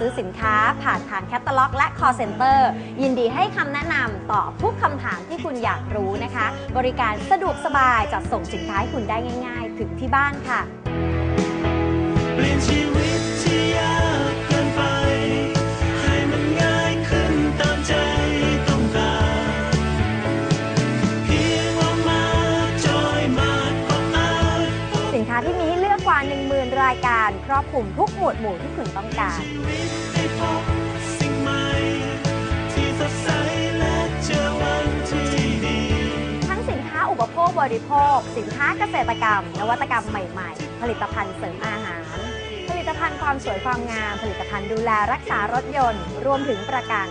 ซื้อสินค้าผ่านทางแคตตาล็อกและ call center ยินดีให้คำแนะนำตอบทุกคำถามที่คุณอยากรู้นะคะบริการสะดวกสบายจัดส่งสินค้าให้คุณได้ง่ายๆถึงที่บ้านค่ะเปลี่ยนชีวิตที่ยากเกินไปให้มันง่ายขึ้นตามใจต้องการเพียงว่ามาจอยมาก็อาจสินค้าที่มีให้เลือกกว่า 10,000 รายการครอบคลุมทุกหมวดหมู่ที่คุณต้องการชีวิตให้พบสิ่งใหม่ที่สดใสและเจอวันที่ดีทั้งสินค้าอุปโภคบริโภคสินค้าเกษตรกรรมนวัตกรรมใหม่ๆผลิตภัณฑ์เสริมอาหารผลิตภัณฑ์ความสวยความงามผลิตภัณฑ์ดูแลรักษารถยนต์รวมถึงประกัน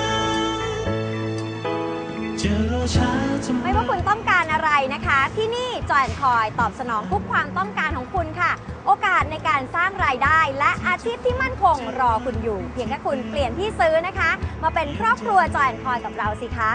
ไม่ว่าคุณต้องการอะไรนะคะที่นี่จอยคอยตอบสนองทุกความต้องการของคุณค่ะโอกาสในการสร้างรายได้และอาชีพที่มั่นคงรอคุณอยู่เพียงแค่คุณเปลี่ยนที่ซื้อนะคะมาเป็นครอบครัวจอยคอยกับเราสิคะ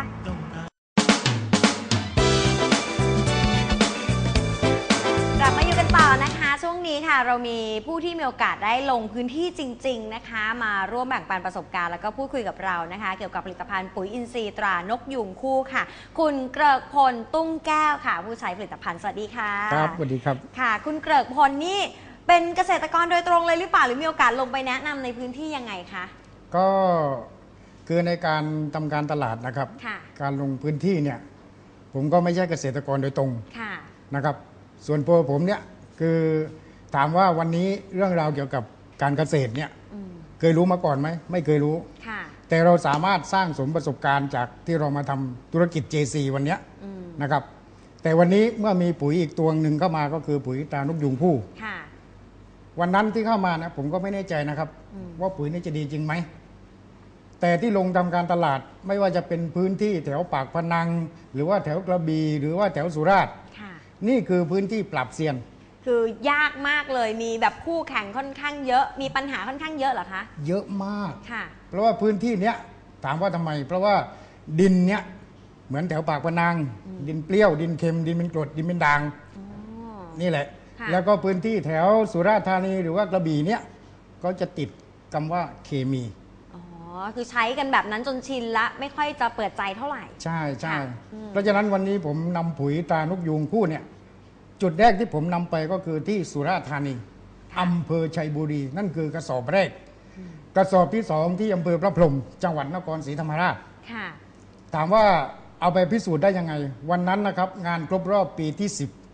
กลับมาอยู่กันต่อนะคะช่วงนี้ค่ะเรามีผู้ที่มีโอกาสได้ลงพื้นที่จริงๆนะคะมาร่วมแบ่งปันประสบการณ์แล้วก็พูดคุยกับเรานะคะเกี่ยวกับผลิตภัณฑ์ปุ๋ยอินทรีย์ตรานกยูงคู่ค่ะคุณเกริกพลตุ้งแก้วค่ะผู้ใช้ผลิตภัณฑ์สวัสดีค่ะครับสวัสดีครับค่ะคุณเกริกพลนี่เป็นเกษตรกรโดยตรงเลยหรือเปล่าหรือมีโอกาสลงไปแนะนำในพื้นที่ยังไงคะก็คือในการทำการตลาดนะครับการลงพื้นที่เนี่ยผมก็ไม่ใช่เกษตรกรโดยตรงนะครับส่วนตัวผมเนี่ยคือถามว่าวันนี้เรื่องราวเกี่ยวกับการเกษตรเนี่ยเคยรู้มาก่อนไหมไม่เคยรู้แต่เราสามารถสร้างสมประสบการณ์จากที่เรามาทำธุรกิจ JC วันนี้นะครับแต่วันนี้เมื่อมีปุ๋ยอีกตัวหนึ่งเข้ามาก็คือปุ๋ยตรานกยูงคู่วันนั้นที่เข้ามานะผมก็ไม่แน่ใจนะครับว่าปุ๋ยนี้จะดีจริงไหมแต่ที่ลงทำการตลาดไม่ว่าจะเป็นพื้นที่แถวปากพนังหรือว่าแถวกระบี่หรือว่าแถวสุราษฎร์นี่คือพื้นที่ปรับเซียนคือยากมากเลยมีแบบคู่แข่งค่อนข้างเยอะมีปัญหาค่อนข้างเยอะเหรอคะเยอะมากเพราะว่าพื้นที่เนี้ยถามว่าทำไมเพราะว่าดินเนี้ยเหมือนแถวปากพนังดินเปรี้ยวดินเค็มดินเป็นกรดดินเป็นด่างนี่แหละแล้วก็พื้นที่แถวสุราษฎร์ธานีหรือว่ากระบี่เนี้ยก็จะติดคำว่าเคมีคือใช้กันแบบนั้นจนชินละไม่ค่อยจะเปิดใจเท่าไหร่ใช่ใช่เพราะฉะนั้นวันนี้ผมนำปุ๋ยตรานกยูงคู่เนี่ยจุดแรกที่ผมนำไปก็คือที่สุราษฎร์ธานีอำเภอชัยบุรีนั่นคือกระสอบแรกกระสอบที่2ที่อำเภอพระพรหมจังหวัดนครศรีธรรมราชถามว่าเอาไปพิสูจน์ได้ยังไงวันนั้นนะครับงานครบรอบปีที่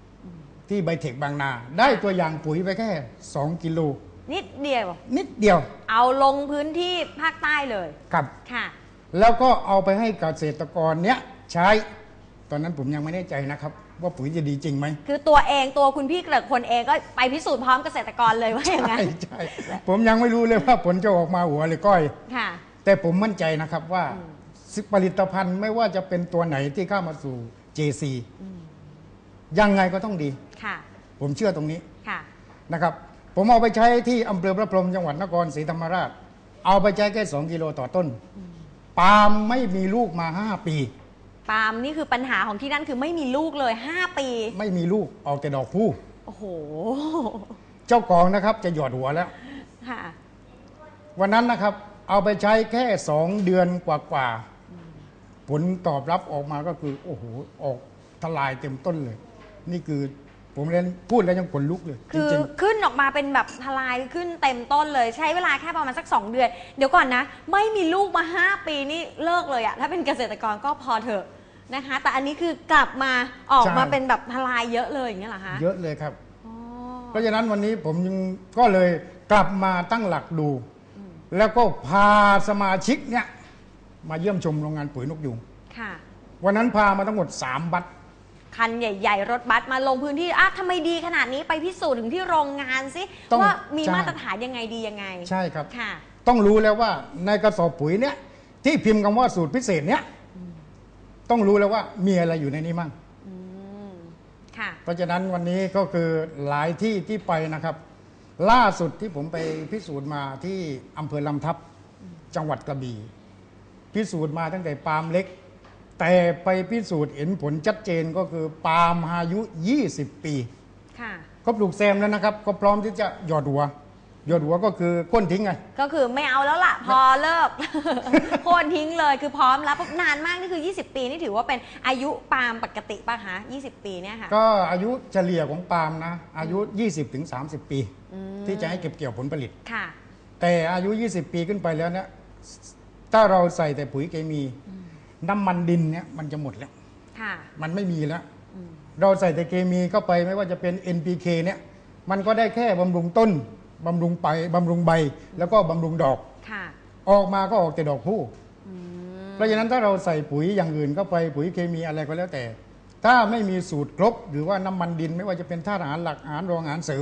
10ที่ไบเทคบางนาได้ตัวอย่างปุ๋ยไปแค่2 กิโลนิดเดียวเอาลงพื้นที่ภาคใต้เลยครับค่ะแล้วก็เอาไปให้เกษตรกรเนี้ยใช้ตอนนั้นผมยังไม่แน่ใจนะครับว่าปุ๋ยจะดีจริงไหมคือตัวคุณพี่เกริกพลเองก็ไปพิสูจน์พร้อมเกษตรกรเลยว่าอย่างนั้นใช่ผมยังไม่รู้เลยว่าผลจะออกมาหัวหรือก้อยค่ะแต่ผมมั่นใจนะครับว่าผลิตภัณฑ์ไม่ว่าจะเป็นตัวไหนที่เข้ามาสู่ JC ยังไงก็ต้องดีค่ะผมเชื่อตรงนี้ค่ะนะครับผมเอาไปใช้ที่อำเภอพระพรหมจังหวัดนครศรีธรรมราชเอาไปใช้แค่2 กิโลต่อต้นปาล์มไม่มีลูกมา5 ปีปาล์มนี่คือปัญหาของที่นั่นคือไม่มีลูกเลย5 ปีไม่มีลูกออกแต่ดอกผู้โอ้โหเจ้าของนะครับจะหยอดหัวแล้วค่ะวันนั้นนะครับเอาไปใช้แค่2 เดือนกว่าผลตอบรับออกมาก็คือโอ้โหออกทลายเต็มต้นเลยนี่คือผมเล่นพูดแล้วยังขนลุกเลยคือขึ้นออกมาเป็นแบบทลายขึ้นเต็มต้นเลยใช้เวลาแค่ประมาณสัก2 เดือนเดี๋ยวก่อนนะไม่มีลูกมา5 ปีนี่เลิกเลยอะถ้าเป็นเกษตรกรก็พอเถอะนะคะแต่อันนี้คือกลับมาออกมาเป็นแบบทลายเยอะเลยอย่างเงี้ยเหรอคะเยอะเลยครับเพราะฉะนั้นวันนี้ผมยังก็เลยกลับมาตั้งหลักดูแล้วก็พาสมาชิกเนี่ยมาเยี่ยมชมโรงงานปุ๋ยนกยูงค่ะวันนั้นพามาทั้งหมด3 บัสคันใหญ่ๆรถบัสมาลงพื้นที่ทำไมดีขนาดนี้ไปพิสูจน์ถึงที่โรงงานสิว่ามีมาตรฐานยังไงดียังไงใช่ครับค่ะต้องรู้แล้วว่าในกระสอบปุ๋ยเนี่ยที่พิมพ์คำว่าสูตรพิเศษเนี่ยต้องรู้แล้วว่ามีอะไรอยู่ในนี้มั่งค่ะเพราะฉะนั้นวันนี้ก็คือหลายที่ที่ไปนะครับล่าสุดที่ผมไปพิสูจน์มาที่อำเภอลำทับจังหวัดกระบี่พิสูจน์มาตั้งแต่ปาล์มเล็กแต่ไปพิสูจน์เห็นผลชัดเจนก็คือปาล์มอายุ20 ปีก็ปลูกแซมแล้วนะครับก็พร้อมที่จะหยอดหัวหยดหัวก็คือโค่นทิ้งไงก็คือไม่เอาแล้วล่ะพอเลิก โค่นทิ้งเลยคือพร้อมแล้วนานมากนี่คือ20 ปีนี่ถือว่าเป็นอายุปาล์มปกติป่ะคะ20 ปีเนี่ยค่ะก็อายุเฉลี่ยของปาล์มนะอายุ 20-30 ปีที่จะให้เก็บเกี่ยวผลผลิตค่ะแต่อายุ 20 ปีขึ้นไปแล้วเนี่ยถ้าเราใส่แต่ปุ๋ยเคมีน้ำมันดินเนี่ยมันจะหมดแล้วมันไม่มีแล้วเราใส่แต่เคมีเข้าไปไม่ว่าจะเป็น NPK เนี่ยมันก็ได้แค่บำรุงต้นบำรุงบำรุงใบแล้วก็บำรุงดอกออกมาก็ออกแต่ดอกผู้เพราะฉะนั้นถ้าเราใส่ปุ๋ยอย่างอื่นเข้าไปปุ๋ยเคมีอะไรก็แล้วแต่ถ้าไม่มีสูตรครบหรือว่าน้ำมันดินไม่ว่าจะเป็นธาตุอาหารหลักอาหารรองอาหารเสริม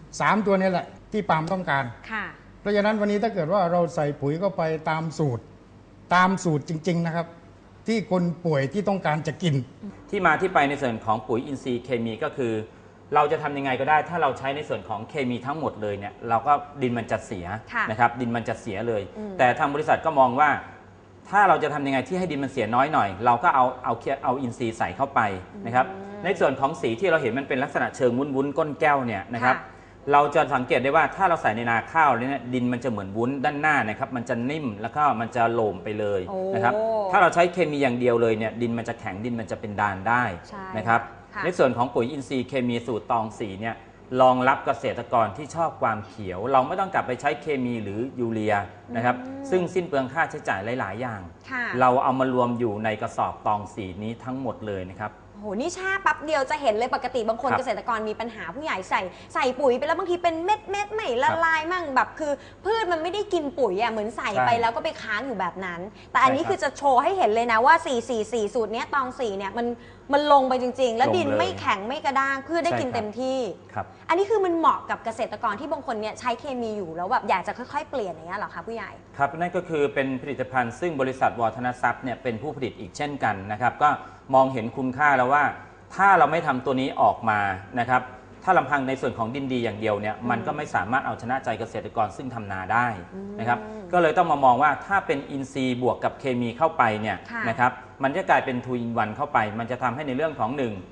3 ตัวนี้แหละที่ปาล์มต้องการเพราะฉะนั้นวันนี้ถ้าเกิดว่าเราใส่ปุ๋ยเข้าไปตามสูตรจริงๆนะครับที่คนป่วยที่ต้องการจะกินที่มาที่ไปในส่วนของปุ๋ยอินทรีย์เคมีก็คือเราจะทำยังไงก็ได้ถ้าเราใช้ในส่วนของเคมีทั้งหมดเลยเนี่ยเราก็ดินมันจะเสียนะครับดินมันจะเสียเลยแต่ทางบริษัทก็มองว่าถ้าเราจะทำยังไงที่ให้ดินมันเสียน้อยหน่อยเราก็เอาอินทรีย์ใส่เข้าไปนะครับในส่วนของสีที่เราเห็นมันเป็นลักษณะเชิงวุ้นๆก้นแก้วเนี่ยนะครับเราจะสังเกตได้ว่าถ้าเราใส่ในนาข้าวเนี่ยดินมันจะเหมือนวุ้นด้านหน้านะครับมันจะนิ่มแล้วก็มันจะโหลมไปเลยนะครับถ้าเราใช้เคมีอย่างเดียวเลยเนี่ยดินมันจะแข็งดินมันจะเป็นด่านได้นะครับในส่วนของปุ๋ยอินทรีย์เคมีสูตรตองสีเนี่ยรองรับเกษตรกรที่ชอบความเขียวเราไม่ต้องกลับไปใช้เคมีหรือยูเรียนะครับซึ่งสิ้นเปลืองค่าใช้จ่ายหลายๆอย่างเราเอามารวมอยู่ในกระสอบตองสีนี้ทั้งหมดเลยนะครับโหนี่แช่ปั๊บเดียวจะเห็นเลยปกติบางคนเกษตรกรมีปัญหาผู้ใหญ่ใส่ปุ๋ยไปแล้วบางทีเป็นเม็ดไม่ละลายมั่งแบบคือพืชมันไม่ได้กินปุ๋ยอ่ะเหมือนใส่ไปแล้วก็ไปค้างอยู่แบบนั้นแต่อันนี้คือจะโชว์ให้เห็นเลยนะว่า444สูตรนี้ตอง4เนี่ยมันลงไปจริงๆแล้วดินไม่แข็งไม่กระด้างพืชได้กินเต็มที่อันนี้คือมันเหมาะกับเกษตรกรที่บางคนเนี่ยใช้เคมีอยู่แล้วแบบอยากจะค่อยๆเปลี่ยนอย่างเงี้ยหรอคะผู้ใหญ่ครับนั่นก็คือเป็นผลิตภัณฑ์ซึ่งบริษัทวอธนทรัพย์เนี่ยเป็นผู้ผลิตอีกเช่นกันนะครับก็มองเห็นคุณค่าแล้วว่าถ้าเราไม่ทำตัวนี้ออกมานะครับถ้าลำพังในส่วนของดินดีอย่างเดียวเนี่ยมันก็ไม่สามารถเอาชนะใจเกษตรกรซึ่งทำนาได้นะครับก็เลยต้องมามองว่าถ้าเป็นอินทรีย์บวกกับเคมีเข้าไปเนี่ยนะครับมันจะกลายเป็นทูอินวันเข้าไปมันจะทำให้ในเรื่องของ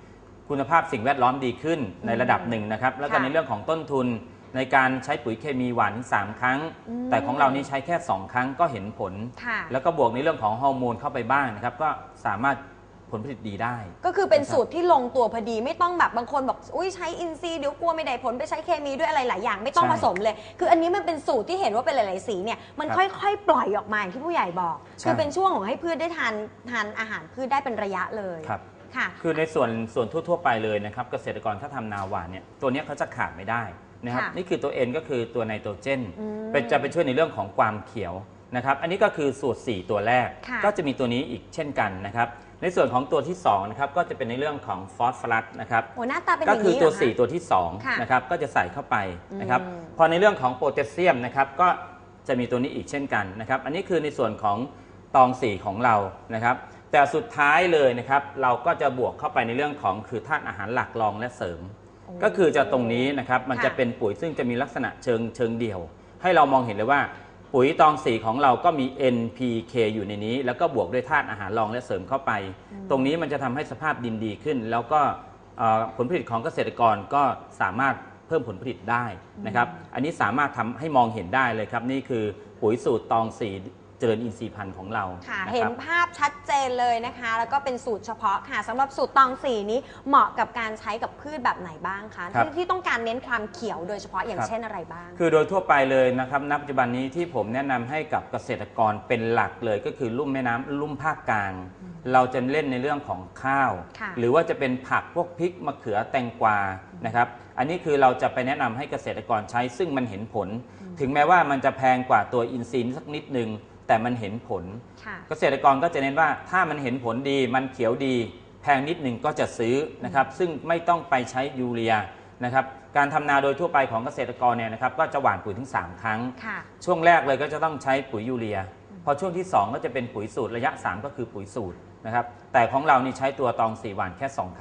1คุณภาพสิ่งแวดล้อมดีขึ้นในระดับหนึ่งนะครับแล้วก็ในเรื่องของต้นทุนในการใช้ปุ๋ยเคมีหวาน3 ครั้งแต่ของเรานี่ใช้แค่2 ครั้งก็เห็นผลแล้วก็บวกในเรื่องของฮอร์โมนเข้าไปบ้างนะครับก็สามารถผลผลิตดีได้ก็คือเป็นสูตรที่ลงตัวพอดีไม่ต้องแบบบางคนบอกอุ้ยใช้อินทรีย์เดี๋ยวกลัวไม่ได้ผลไปใช้เคมีด้วยอะไรหลายอย่างไม่ต้องผสมเลยคืออันนี้มันเป็นสูตรที่เห็นว่าเป็นหลายๆสีเนี่ยมันค่อยๆปล่อยออกมาอย่างที่ผู้ใหญ่บอกคือเป็นช่วงของให้พืชได้ทานอาหารพืชได้เป็นระยะเลยครับค่ะคือในส่วนทั่วๆไปเลยนะครับเกษตรกรถ้าทำนาหวานเนี่ยตัวนี้เขาจะขาดไม่ได้นะครับนี่คือตัวNก็คือตัวไนโตรเจนจะไปช่วยในเรื่องของความเขียวนะครับอันนี้ก็คือสูตร4ตัวแรกก็จะมีตัวนี้อีกเช่นกันนะครับในส่วนของตัวที่2นะครับก็จะเป็นในเรื่องของฟอสฟอรัสนะครับหน้าตาเป็นก็คือตัว4ตัวที่2นะครับก็จะใส่เข้าไปนะครับพอในเรื่องของโพแทสเซียมนะครับก็จะมีตัวนี้อีกเช่นกันนะครับอันนี้คือในส่วนของตอง4ของเรานะครับแต่สุดท้ายเลยนะครับเราก็จะบวกเข้าไปในเรื่องของคือธาตุอาหารหลักรองและเสริมก็คือจะตรงนี้นะครับมันจะเป็นปุ๋ยซึ่งจะมีลักษณะเชิงเดี่ยวให้เรามองเห็นเลยว่าปุ๋ยตองสีของเราก็มี NPK อยู่ในนี้แล้วก็บวกด้วยธาตุอาหารรองและเสริมเข้าไปตรงนี้มันจะทำให้สภาพดินดีขึ้นแล้วก็ผลผลิตของเกษตรกรก็สามารถเพิ่มผลผลิตได้นะครับอันนี้สามารถทำให้มองเห็นได้เลยครับนี่คือปุ๋ยสูตรตองสีเจริญอินทรีย์พันธุ์ของเราเห็นภาพชัดเจนเลยนะคะแล้วก็เป็นสูตรเฉพาะค่ะสำหรับสูตรตองสีนี้เหมาะกับการใช้กับพืชแบบไหนบ้างคะที่ต้องการเน้นความเขียวโดยเฉพาะอย่างเช่นอะไรบ้างคือโดยทั่วไปเลยนะครับณปัจจุบันนี้ที่ผมแนะนำให้กับเกษตรกรเป็นหลักเลยก็คือลุ่มแม่น้ำลุ่มภาคกลางเราจะเล่นในเรื่องของข้าวหรือว่าจะเป็นผักพวกพริกมะเขือแตงกวานะครับอันนี้คือเราจะไปแนะนำให้เกษตรกรใช้ซึ่งมันเห็นผลถึงแม้ว่ามันจะแพงกว่าตัวอินทรีย์สักนิดนึงแต่มันเห็นผลเกษตรกรก็จะเน้นว่าถ้ามันเห็นผลดีมันเขียวดีแพงนิดหนึ่งก็จะซื้อนะครับซึ่งไม่ต้องไปใช้ยูเรียนะครับการทำนาโดยทั่วไปของเกษตรกรเนี่ยนะครับก็จะหว่านปุ๋ยถึง3 ครั้งช่วงแรกเลยก็จะต้องใช้ปุ๋ยยูเรียพอช่วงที่2ก็จะเป็นปุ๋ยสูตรระยะ3ก็คือปุ๋ยสูตรนะครับแต่ของเรานี่ใช้ตัวตอง4หว่านแค่2 ครั้ง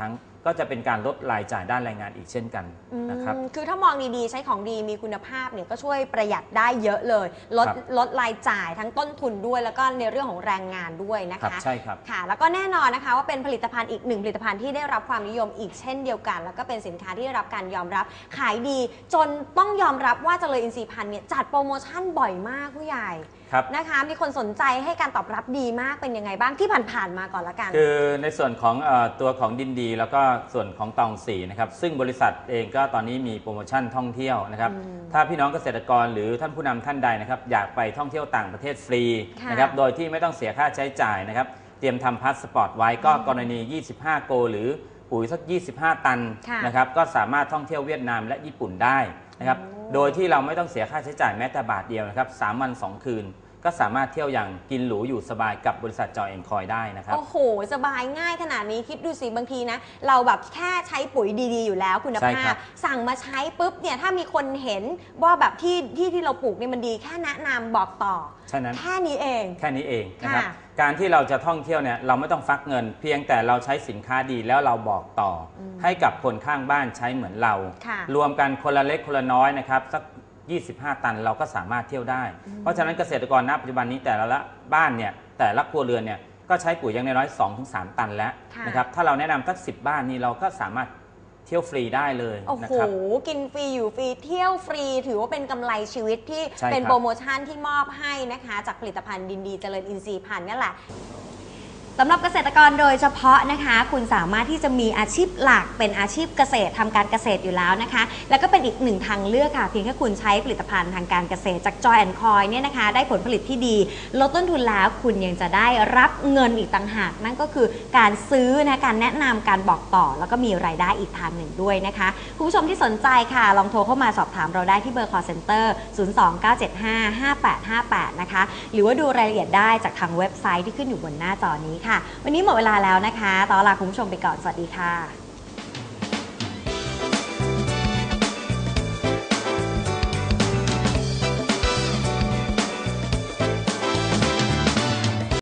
ก็จะเป็นการลดรายจ่ายด้านแรงงานอีกเช่นกันนะครับคือถ้ามองดีๆใช้ของดีมีคุณภาพเนี่ยก็ช่วยประหยัดได้เยอะเลยลดรายจ่ายทั้งต้นทุนด้วยแล้วก็ในเรื่องของแรงงานด้วยนะคะใช่ครับค่ะแล้วก็แน่นอนนะคะว่าเป็นผลิตภัณฑ์อีกหนึ่งผลิตภัณฑ์ที่ได้รับความนิยมอีกเช่นเดียวกันแล้วก็เป็นสินค้าที่ได้รับการยอมรับขายดีจนต้องยอมรับว่าเจริญอินทรีย์พันธุ์เนี่ยจัดโปรโมชั่นบ่อยมากผู้ใหญ่นะคะมีคนสนใจให้การตอบรับดีมากเป็นยังไงบ้างที่ผ่านๆมาก่อนละกันคือในส่วนของตัวของดินดีแล้วก็ส่วนของตองสีนะครับซึ่งบริษัทเองก็ตอนนี้มีโปรโมชั่นท่องเที่ยวนะครับถ้าพี่น้องเกษตรกรหรือท่านผู้นำท่านใดนะครับอยากไปท่องเที่ยวต่างประเทศฟรีนะครับโดยที่ไม่ต้องเสียค่าใช้จ่ายนะครับเตรียมทำพาสปอร์ตไว้ก็กรณี25โกหรือปุ๋ยสัก25ตันนะครับก็สามารถท่องเที่ยวเวียดนามและญี่ปุ่นได้นะครับโดยที่เราไม่ต้องเสียค่าใช้จ่ายแม้แต่บาทเดียวนะครับ3 วัน 2 คืนก็สามารถเที่ยวอย่างกินหรูอยู่สบายกับบริษัทจอยแอนด์คอยได้นะครับโอ้โหสบายง่ายขนาดนี้คิดดูสิบางทีนะเราแบบแค่ใช้ปุ๋ยดีๆอยู่แล้วคุณภาพสั่งมาใช้ปุ๊บเนี่ยถ้ามีคนเห็นว่าแบบที่เราปลูกเนี่ยมันดีแค่แนะนำบอกต่อแค่นี้เองนะครับการที่เราจะท่องเที่ยวเนี่ยเราไม่ต้องฟักเงินเพียงแต่เราใช้สินค้าดีแล้วเราบอกต่อให้กับคนข้างบ้านใช้เหมือนเรารวมกันคนละเล็กคนละน้อยนะครับสัก25 ตันเราก็สามารถเที่ยวได้เพราะฉะนั้นเกษตรกรณปัจจุบันนี้แต่ละบ้านเนี่ยแต่ละครัวเรือนเนี่ยก็ใช้ปุ๋ยอย่างน้อย 2-3 ตันแล้วนะครับถ้าเราแนะนำสัก10 บ้านนี้เราก็สามารถเที่ยวฟรีได้เลยนะครับโอ้โหกินฟรีอยู่ฟรีเที่ยวฟรีถือว่าเป็นกำไรชีวิตที่เป็นโปรโมชั่นที่มอบให้นะคะจากผลิตภัณฑ์ดินดีเจริญอินทรีย์พันธุ์นี่แหละสำหรับเกษตรกรโดยเฉพาะนะคะคุณสามารถที่จะมีอาชีพหลักเป็นอาชีพเกษตรทำการเกษตรอยู่แล้วนะคะแล้วก็เป็นอีกหนึ่งทางเลือกค่ะเพียงแค่คุณใช้ผลิตภัณฑ์ทางการเกษตรจาก Joy and Coy เนี่ยนะคะได้ผลผลิตที่ดีลดต้นทุนแล้วคุณยังจะได้รับเงินอีกต่างหากนั่นก็คือการซื้อนะการแนะนำการบอกต่อแล้วก็มีรายได้อีกทางหนึ่งด้วยนะคะคุณผู้ชมที่สนใจค่ะลองโทรเข้ามาสอบถามเราได้ที่เบอร์ call center 029755858นะคะหรือว่าดูรายละเอียดได้จากทางเว็บไซต์ที่ขึ้นอยู่บนหน้าจอนี้ค่ะวันนี้หมดเวลาแล้วนะคะต้อนรับคุณผู้ชมไปก่อนสวัสดีค่ะ